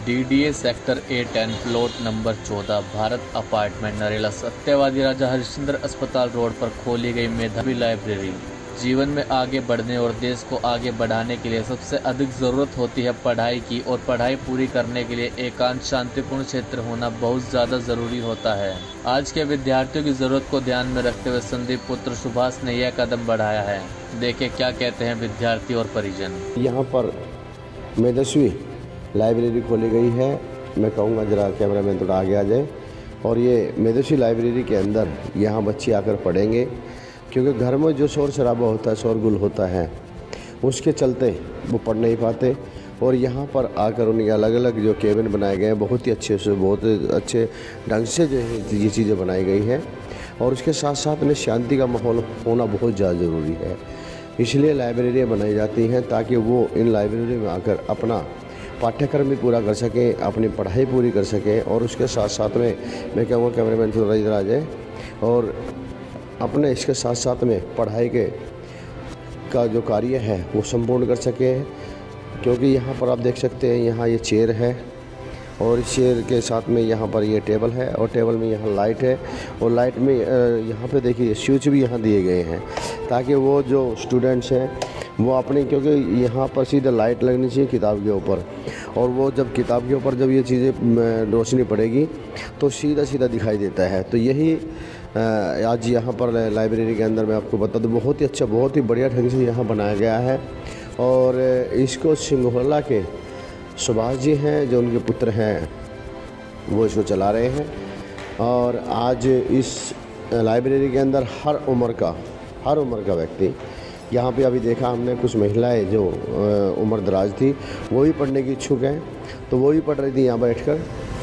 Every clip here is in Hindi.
DDA sector A10 plot number 14 Bharat apartment Narela Satyawadi Raja Harishchandra अस्पताल रोड पर खोली गई मेधावी लाइब्रेरी। जीवन में आगे बढ़ने और देश को आगे बढ़ाने के लिए सबसे अधिक ज़रूरत होती है पढ़ाई की, और पढ़ाई पूरी करने के लिए एकांत शांतिपूर्ण क्षेत्र होना बहुत ज़्यादा ज़रूरी होता है। आज के विद्यार्थियों की ज़रूरत को ध्यान में रखते हुए संदीप पुत्र सुभाष ने यह कदम बढ़ाया है। देखें क्या कहते हैं विद्यार्थी और परिजन। यहाँ पर मेधावी लाइब्रेरी खोली गई है। मैं कहूँगा ज़रा कैमरामैन थोड़ा आगे आ जाए। और ये मेधावी लाइब्रेरी के अंदर यहाँ बच्चे आकर पढ़ेंगे, क्योंकि घर में जो शोर शराबा होता है, शोरगुल होता है, उसके चलते वो पढ़ नहीं पाते। और यहाँ पर आकर उनके अलग अलग जो केबिन बनाए गए हैं, बहुत ही अच्छे से, बहुत अच्छे ढंग से जो है ये चीज़ें बनाई गई हैं। और उसके साथ साथ में शांति का माहौल होना बहुत ज़्यादा ज़रूरी है। इसलिए लाइब्रेरियाँ बनाई जाती हैं ताकि वो इन लाइब्रेरी में आकर अपना पाठ्यक्रम भी पूरा कर सकें, अपनी पढ़ाई पूरी कर सकें। और उसके साथ साथ में मैं कहूँगा कैमरामैन थोड़ा इधर आ जाए, और अपने इसके साथ साथ में पढ़ाई के का जो कार्य है वो संपूर्ण कर सके। क्योंकि यहाँ पर आप देख सकते हैं, यहाँ ये चेयर है, और इस चेयर के साथ में यहाँ पर ये टेबल है, और टेबल में यहाँ लाइट है, और लाइट में यहाँ पे देखिए स्विच भी यहाँ दिए गए हैं, ताकि वो जो स्टूडेंट्स हैं वो अपने, क्योंकि यहाँ पर सीधा लाइट लगनी चाहिए किताब के ऊपर, और वो जब किताब के ऊपर जब ये चीज़ें रोशनी पड़ेगी तो सीधा सीधा दिखाई देता है। तो यही आज यहाँ पर लाइब्रेरी के अंदर मैं आपको बता दूँ, बहुत ही अच्छा, बहुत ही बढ़िया ढंग से यहाँ बनाया गया है। और इसको सिंघोला के सुभाष जी हैं, जो उनके पुत्र हैं, वो इसको चला रहे हैं। और आज इस लाइब्रेरी के अंदर हर उम्र का व्यक्ति, यहाँ पे अभी देखा हमने कुछ महिलाएं जो उम्र दराज थी वो भी पढ़ने की इच्छुक हैं, तो वो भी पढ़ रही थी यहाँ बैठकर।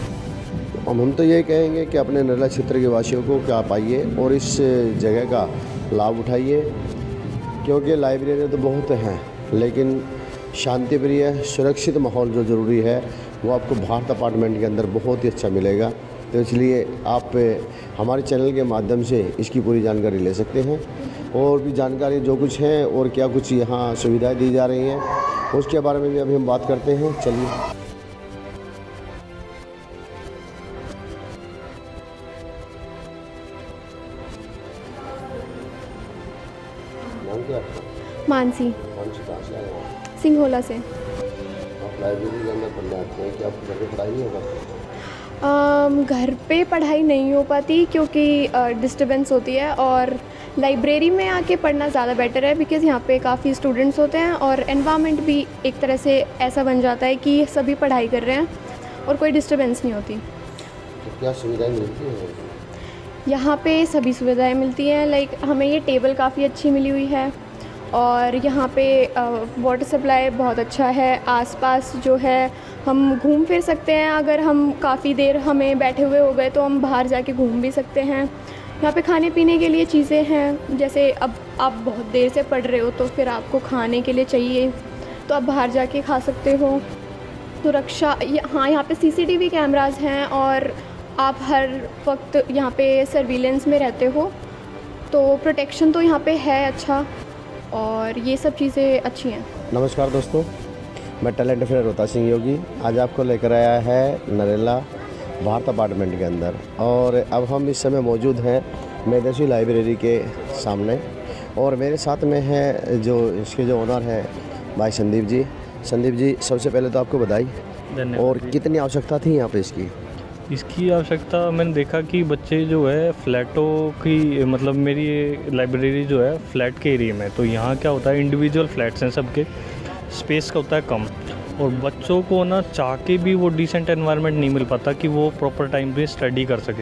हम तो ये कहेंगे कि अपने नरेला क्षेत्र के वासियों को कि आप आइए और इस जगह का लाभ उठाइए, क्योंकि लाइब्रेरी तो बहुत हैं, लेकिन शांति प्रिय सुरक्षित माहौल जो ज़रूरी है वो आपको भारत अपार्टमेंट के अंदर बहुत ही अच्छा मिलेगा। तो इसलिए आप हमारे चैनल के माध्यम से इसकी पूरी जानकारी ले सकते हैं। और भी जानकारी जो कुछ है और क्या कुछ यहाँ सुविधाएं दी जा रही हैं, उसके बारे में भी अभी हम बात करते हैं। चलिए। नाम क्या आपका? मानसी। कहाँ से आए हैं? सिंघोला से। आप लाइब्रेरी के अंदर पढ़ने आते हैं, क्या आप घर पे पढ़ाई नहीं हो पाती? घर पे पढ़ाई नहीं हो पाती क्योंकि डिस्टर्बेंस होती है, और लाइब्रेरी में आके पढ़ना ज़्यादा बेटर है, बिकॉज़ यहाँ पे काफ़ी स्टूडेंट्स होते हैं और एनवायरनमेंट भी एक तरह से ऐसा बन जाता है कि सभी पढ़ाई कर रहे हैं और कोई डिस्टर्बेंस नहीं होती। तो क्या सुविधाएं मिलती हैं? यहाँ पे सभी सुविधाएं मिलती हैं। लाइक हमें ये टेबल काफ़ी अच्छी मिली हुई है, और यहाँ पे वाटर सप्लाई बहुत अच्छा है। आसपास जो है हम घूम फिर सकते हैं, अगर हम काफ़ी देर हमें बैठे हुए हो गए तो हम बाहर जाके घूम भी सकते हैं। यहाँ पे खाने पीने के लिए चीज़ें हैं, जैसे अब आप बहुत देर से पढ़ रहे हो तो फिर आपको खाने के लिए चाहिए, तो आप बाहर जाके खा सकते हो। सुरक्षा, हाँ, यहाँ पे CCTV कैमरास हैं, और आप हर वक्त यहाँ पे सर्विलेंस में रहते हो, तो प्रोटेक्शन तो यहाँ पे है अच्छा, और ये सब चीज़ें अच्छी हैं। नमस्कार दोस्तों, मैं टैलेंट फेयर रोहता सिंह योगी आज आपको लेकर आया है नरेला भारत अपार्टमेंट के अंदर। और अब हम इस समय मौजूद हैं मेधावी लाइब्रेरी के सामने, और मेरे साथ में है जो इसके जो ओनर हैं भाई संदीप जी। संदीप जी, सबसे पहले तो आपको बधाई। और कितनी आवश्यकता थी यहाँ पे इसकी आवश्यकता मैंने देखा कि बच्चे जो है फ्लैटों की, मतलब मेरी ये लाइब्रेरी जो है फ्लैट के एरिया में, तो यहाँ क्या होता है इंडिविजुअल फ्लैट्स हैं सबके, स्पेस का होता है कम, और बच्चों को ना चाह के भी वो डिसेंट एनवायरनमेंट नहीं मिल पाता कि वो प्रॉपर टाइम पे स्टडी कर सके।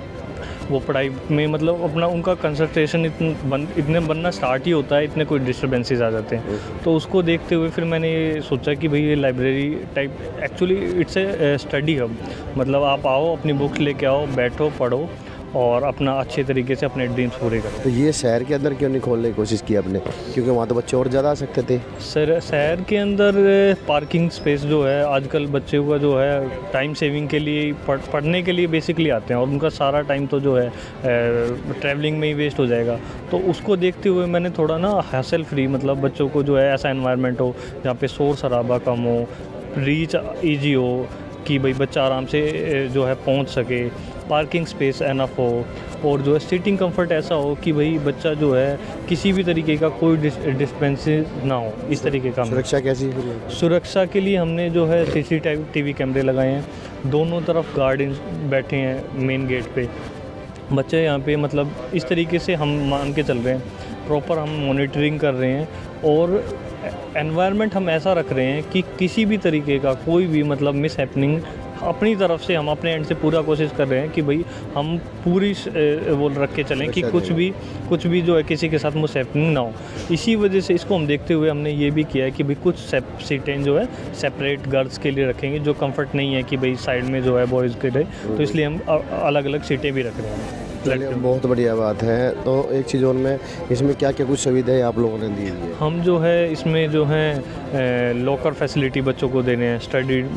वो पढ़ाई में मतलब अपना उनका कंसंट्रेशन इतने बनना स्टार्ट ही होता है, इतने कोई डिस्टर्बेंसेस आ जाते हैं। तो उसको देखते हुए फिर मैंने ये सोचा कि भाई ये library type actually it's a study hub, मतलब आप आओ, अपनी बुक्स लेके आओ, बैठो, पढ़ो, और अपना अच्छे तरीके से अपने ड्रीम्स पूरे करें। तो ये शहर के अंदर क्यों नहीं खोलने की कोशिश की आपने, क्योंकि वहाँ तो बच्चे और ज़्यादा आ सकते थे? सर, शहर के अंदर पार्किंग स्पेस जो है, आजकल बच्चे का जो है टाइम सेविंग के लिए पढ़ने के लिए बेसिकली आते हैं, और उनका सारा टाइम तो जो है ट्रैवलिंग में ही वेस्ट हो जाएगा। तो उसको देखते हुए मैंने थोड़ा ना हैसल फ्री, मतलब बच्चों को जो है ऐसा एनवायरनमेंट हो जहाँ पे शोर शराबा कम हो, रीच ईजी हो, कि भाई बच्चा आराम से जो है पहुंच सके, पार्किंग स्पेस एनफ हो, और जो है सीटिंग कंफर्ट ऐसा हो कि भाई बच्चा जो है किसी भी तरीके का कोई डिस्टर्बेंसेस ना हो, इस तरीके का। सुरक्षा कैसी? सुरक्षा के लिए हमने जो है CCTV कैमरे लगाए हैं, दोनों तरफ गार्ड बैठे हैं मेन गेट पे। बच्चे यहाँ पे मतलब इस तरीके से हम मान के चल रहे हैं, प्रॉपर हम मॉनिटरिंग कर रहे हैं, और एनवायरनमेंट हम ऐसा रख रहे हैं कि किसी भी तरीके का कोई भी मतलब मिस हैपनिंग अपनी तरफ से हम अपने एंड से पूरा कोशिश कर रहे हैं कि भाई हम पूरी वो रख के चलें कि कुछ भी जो है किसी के साथ मिस हैपनिंग ना हो। इसी वजह से इसको हम देखते हुए हमने ये भी किया है कि भाई कुछ सीटें जो है सेपरेट गर्ल्स के लिए रखेंगे, जो कंफर्ट नहीं है कि भाई साइड में जो है बॉयज़ के लिए, तो इसलिए हम अलग अलग सीटें भी रख रहे हैं। चलिए, बहुत बढ़िया बात है। तो एक चीज़ और में इसमें क्या क्या कुछ सुविधाएं आप लोगों ने दी है? हम जो है इसमें जो है लॉकर फैसिलिटी बच्चों को दे रहे हैं,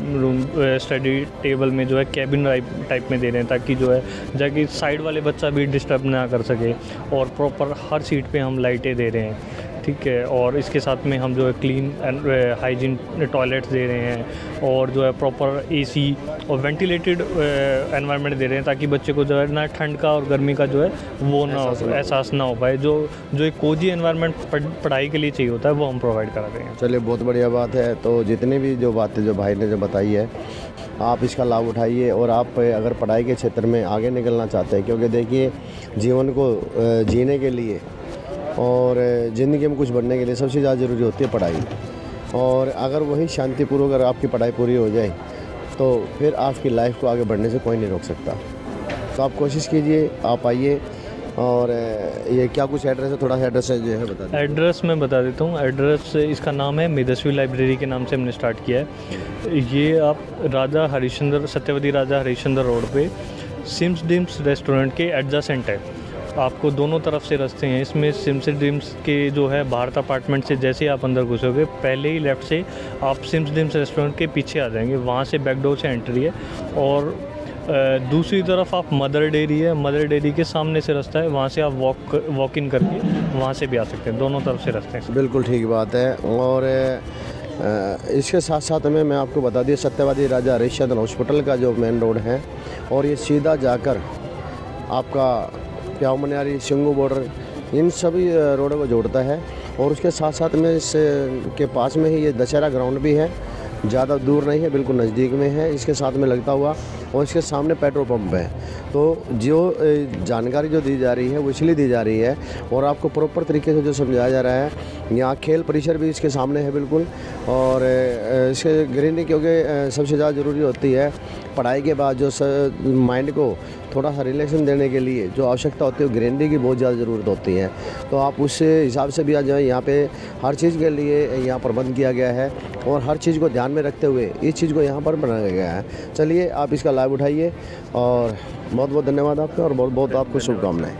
स्टडी टेबल में जो है कैबिन टाइप में दे रहे हैं, ताकि जो है जाके साइड वाले बच्चा भी डिस्टर्ब ना कर सके, और प्रॉपर हर सीट पे हम लाइटें दे रहे हैं, ठीक है। और इसके साथ में हम जो है क्लीन एंड हाइजीन टॉयलेट्स दे रहे हैं, और जो है प्रॉपर AC और वेंटिलेटेड एनवायरनमेंट दे रहे हैं, ताकि बच्चे को जो है ना ठंड का और गर्मी का जो है वो ना एहसास ना हो पाए। जो एक कोजी एनवायरनमेंट पढ़ाई के लिए चाहिए होता है वो हम प्रोवाइड करा रहे हैं। चलिए, बहुत बढ़िया बात है। तो जितने भी जो बातें जो भाई ने जो बताई है, आप इसका लाभ उठाइए, और आप अगर पढ़ाई के क्षेत्र में आगे निकलना चाहते हैं, क्योंकि देखिए जीवन को जीने के लिए और ज़िंदगी में कुछ बनने के लिए सबसे ज़्यादा ज़रूरी होती है पढ़ाई, और अगर वही शांतिपूर्वक अगर आपकी पढ़ाई पूरी हो जाए तो फिर आपकी लाइफ को आगे बढ़ने से कोई नहीं रोक सकता। तो आप कोशिश कीजिए, आप आइए। और ये क्या कुछ एड्रेस है, थोड़ा सा एड्रेस है जो है बता दें। एड्रेस मैं बता देता हूँ। एड्रेस इसका नाम है मेदस्वी लाइब्रेरी के नाम से हमने स्टार्ट किया है। ये आप सत्यवती राजा हरिश्चंद्र रोड पे सिम्स डिम्स रेस्टोरेंट के एडजेसेंट है। आपको दोनों तरफ से रास्ते हैं इसमें। सिम्स डिम्स के जो है भारत अपार्टमेंट से जैसे ही आप अंदर घुसोगे, पहले ही लेफ़्ट से आप सिम्स डिम्स रेस्टोरेंट के पीछे आ जाएंगे, वहाँ से बैक डोर से एंट्री है। और दूसरी तरफ आप मदर डेयरी है, मदर डेयरी के सामने से रास्ता है, वहाँ से आप वॉक इन करके वहाँ से भी आ सकते हैं। दोनों तरफ से रास्ते हैं। बिल्कुल ठीक बात है। और इसके साथ साथ में मैं आपको बता दिया, सत्यवादी राजा हरिश्चंद्र हॉस्पिटल का जो मेन रोड है, और ये सीधा जाकर आपका प्याऊ मनियारी, सिंगू बॉर्डर, इन सभी रोडों को जोड़ता है। और उसके साथ साथ में इस के पास में ही ये दशहरा ग्राउंड भी है, ज़्यादा दूर नहीं है, बिल्कुल नज़दीक में है, इसके साथ में लगता हुआ। और इसके सामने पेट्रोल पंप है। तो जो जानकारी जो दी जा रही है वो इसलिए दी जा रही है, और आपको प्रॉपर तरीके से जो समझाया जा रहा है। यहाँ खेल परिसर भी इसके सामने है बिल्कुल। और इसके ग्रीनरी, क्योंकि सबसे ज़्यादा ज़रूरी होती है पढ़ाई के बाद, जो माइंड को थोड़ा सा रिलैक्सेशन देने के लिए जो आवश्यकता होती है, वो ग्रीनरी की बहुत ज़्यादा ज़रूरत होती है। तो आप उस हिसाब से भी आ जाए। यहाँ पे हर चीज़ के लिए यहाँ प्रबंध किया गया है, और हर चीज़ को ध्यान में रखते हुए इस चीज़ को यहाँ पर बनाया गया है। चलिए, आप इसका लाभ उठाइए, और बहुत बहुत धन्यवाद आपका, और बहुत बहुत आपको शुभकामनाएँ।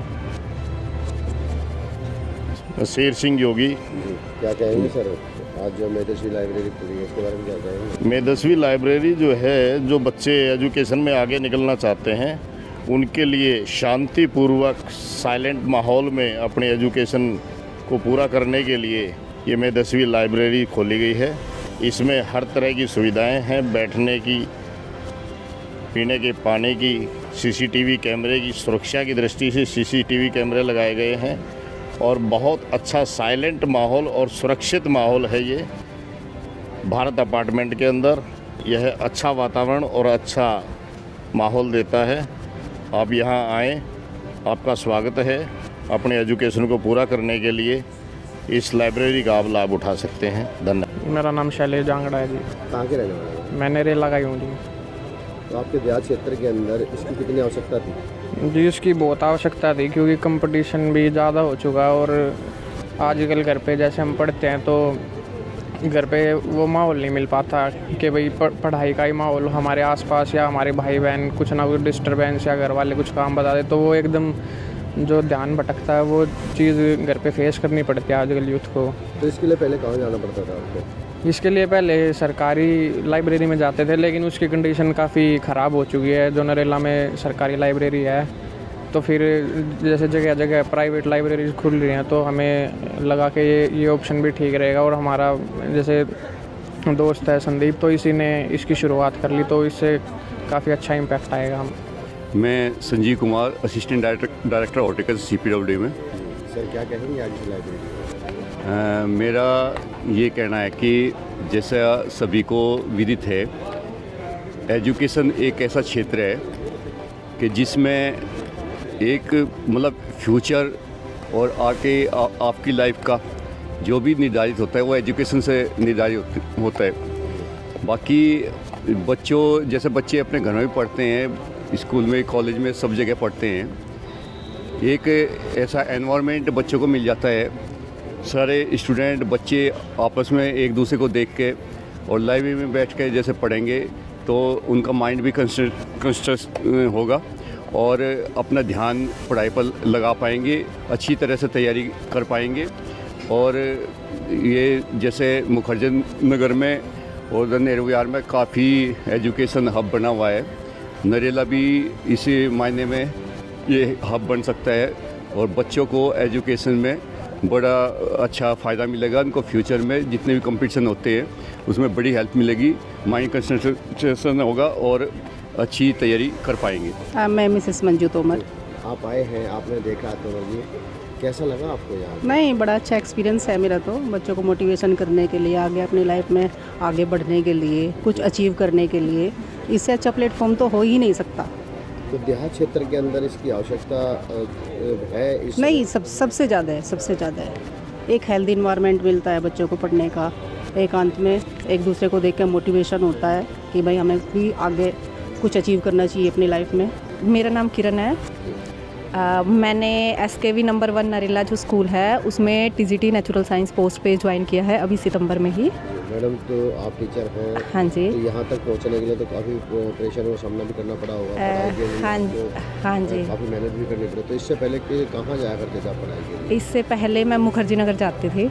शेर सिंह योगी। क्या कहेंगे सर, आज जो मेदस्वी लाइब्रेरी खुली है इसके बारे में क्या कहेंगे? मेदस्वी लाइब्रेरी जो है, जो बच्चे एजुकेशन में आगे निकलना चाहते हैं उनके लिए शांतिपूर्वक साइलेंट माहौल में अपने एजुकेशन को पूरा करने के लिए ये मेदस्वी लाइब्रेरी खोली गई है। इसमें हर तरह की सुविधाएं हैं, बैठने की, पीने के पानी की, CCTV कैमरे की सुरक्षा की दृष्टि से CCTV कैमरे लगाए गए हैं, और बहुत अच्छा साइलेंट माहौल और सुरक्षित माहौल है ये भारत अपार्टमेंट के अंदर। यह अच्छा वातावरण और अच्छा माहौल देता है। आप यहाँ आएँ, आपका स्वागत है। अपने एजुकेशन को पूरा करने के लिए इस लाइब्रेरी का आप लाभ उठा सकते हैं। धन्यवाद। मेरा नाम शैलेश जांगड़ा है जी। कहाँ के रहने वाले हैं? मैंने रेल लगाई हूँ जी। तो आपके देहात क्षेत्र के अंदर इसकी कितनी आवश्यकता थी? जी, इसकी बहुत आवश्यकता थी, क्योंकि कंपटीशन भी ज़्यादा हो चुका, और आजकल घर पे जैसे हम पढ़ते हैं तो घर पे वो माहौल नहीं मिल पाता कि भाई पढ़ाई का ही माहौल हमारे आसपास, या हमारे भाई बहन कुछ ना कुछ डिस्टर्बेंस या घर वाले कुछ काम बता दे, तो वो एकदम जो ध्यान भटकता है वो चीज़ घर पे फेस करनी पड़ती है आजकल यूथ को। तो इसके लिए पहले कहाँ जाना पड़ता था आपको? इसके लिए पहले सरकारी लाइब्रेरी में जाते थे, लेकिन उसकी कंडीशन काफ़ी ख़राब हो चुकी है। जो नरेला में सरकारी लाइब्रेरी है, तो फिर जैसे जगह जगह प्राइवेट लाइब्रेरीज खुल रही हैं, तो हमें लगा कि ये ऑप्शन भी ठीक रहेगा। और हमारा जैसे दोस्त है संदीप, तो इसी ने इसकी शुरुआत कर ली, तो इससे काफ़ी अच्छा इम्पैक्ट आएगा। हम मैं Sanjeev Kumar, assistant director horticulture CPWD में। सर क्या कहेंगे आज की लाइब्रेरी? मेरा ये कहना है कि जैसा सभी को विदित है, एजुकेशन एक ऐसा क्षेत्र है कि जिसमें एक मतलब फ्यूचर और आगे आपकी लाइफ का जो भी निर्धारित होता है वो एजुकेशन से निर्धारित होता है। बाकी जैसे बच्चे अपने घर में भी पढ़ते हैं, स्कूल में, कॉलेज में, सब जगह पढ़ते हैं, एक ऐसा एनवायरनमेंट बच्चों को मिल जाता है। सारे स्टूडेंट बच्चे आपस में एक दूसरे को देख के और लाइब्रेरी में बैठ के जैसे पढ़ेंगे तो उनका माइंड भी कंस्ट्रक्ट होगा और अपना ध्यान पढ़ाई पर लगा पाएंगे, अच्छी तरह से तैयारी कर पाएंगे। और ये जैसे मुखर्जी नगर में और नेहरू विहार में काफ़ी एजुकेशन हब बना हुआ है, नरेला भी इसी मायने में ये हब बन सकता है और बच्चों को एजुकेशन में बड़ा अच्छा फ़ायदा मिलेगा। उनको फ्यूचर में जितने भी कंपटीशन होते हैं उसमें बड़ी हेल्प मिलेगी, माइंड कंसंट्रेशन होगा और अच्छी तैयारी कर पाएंगे। मैं मिसेस मंजू तोमर। आप आए हैं, आपने देखा तोमर जी, कैसा लगा आपको यहाँ? नहीं, बड़ा अच्छा एक्सपीरियंस है मेरा। तो बच्चों को मोटिवेशन करने के लिए, आगे अपनी लाइफ में आगे बढ़ने के लिए, कुछ अचीव करने के लिए इससे अच्छा प्लेटफॉर्म तो हो ही नहीं सकता। तो देहात क्षेत्र के अंदर इसकी आवश्यकता है? नहीं, सबसे ज़्यादा है, सबसे ज़्यादा है। एक हेल्दी इन्वायरमेंट मिलता है बच्चों को पढ़ने का, एकांत में एक दूसरे को देख कर मोटिवेशन होता है कि भाई हमें भी आगे कुछ अचीव करना चाहिए अपनी लाइफ में। मेरा नाम किरण है। मैंने SKV नंबर 1 नरेला जो स्कूल है उसमें TGT नेचुरल साइंस पोस्ट पे ज्वाइन किया है अभी सितंबर में ही। मैडम, तो आप टीचर हैं। हाँ जी। तो यहाँ तक पहुँचने के लिए तो काफ़ी प्रेशर का सामना भी करना पड़ा होगा। हाँ जी, काफ़ी मेहनत भी करनी पड़ी। तो इससे पहले कि कहाँ जाया करते थे आप पढ़ाई के लिए? इससे पहले मैं मुखर्जी नगर जाती थी।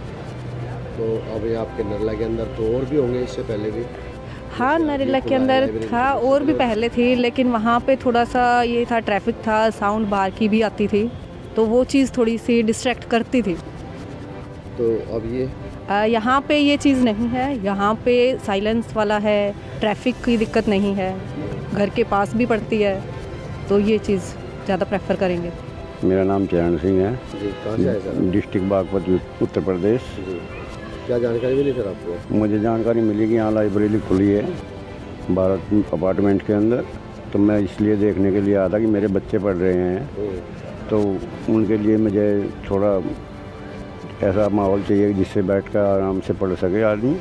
तो अभी आपके नरेला के अंदर तो और भी होंगे इससे पहले भी? हाँ, नरेला के अंदर था और भी पहले थी, लेकिन वहाँ पे थोड़ा सा ये था, ट्रैफिक था, साउंड बाहर की भी आती थी, तो वो चीज़ थोड़ी सी डिस्ट्रैक्ट करती थी। तो अब ये यहाँ पे ये चीज़ नहीं है, यहाँ पे साइलेंस वाला है, ट्रैफिक की दिक्कत नहीं है, घर के पास भी पड़ती है, तो ये चीज़ ज़्यादा प्रेफर करेंगे। मेरा नाम चरण सिंह है। जी, कहाँ से आए सर? डिस्ट्रिक्ट बागपत, उत्तर प्रदेश। क्या जानकारी मिली सर आपको? मुझे जानकारी मिली कि यहाँ लाइब्रेरी खुली है भारत अपार्टमेंट के अंदर, तो मैं इसलिए देखने के लिए आया था कि मेरे बच्चे पढ़ रहे हैं, तो उनके लिए मुझे थोड़ा ऐसा माहौल चाहिए जिससे बैठकर आराम से पढ़ सके आदमी।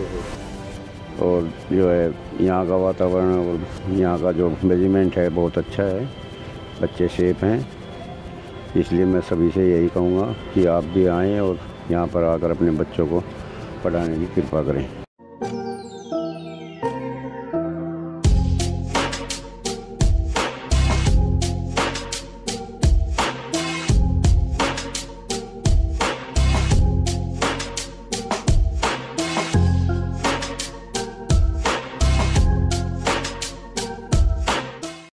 और जो है यहाँ का वातावरण और यहाँ का जो मैनेजमेंट है बहुत अच्छा है, बच्चे सेफ हैं। इसलिए मैं सभी से यही कहूँगा कि आप भी आएँ और यहाँ पर आकर अपने बच्चों को पढ़ाने की कृपा करें।